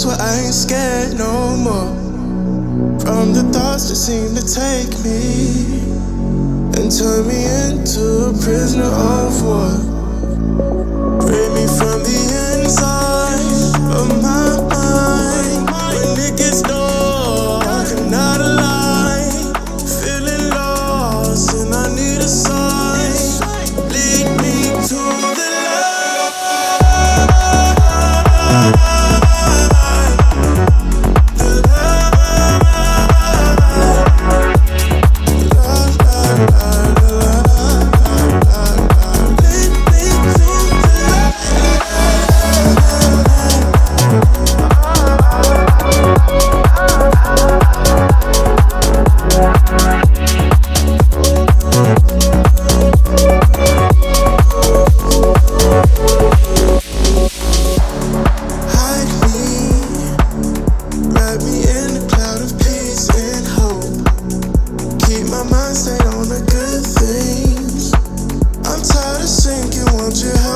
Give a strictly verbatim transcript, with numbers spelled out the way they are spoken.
swear I ain't scared no more. From the thoughts that seem to take me and turn me into a prisoner of war. Free me from the inside of my mind. When it gets dark and not alive, feeling lost and I need a sign. Lead me to the light. My mind stayed on the good things. I'm tired of sinking, won't you help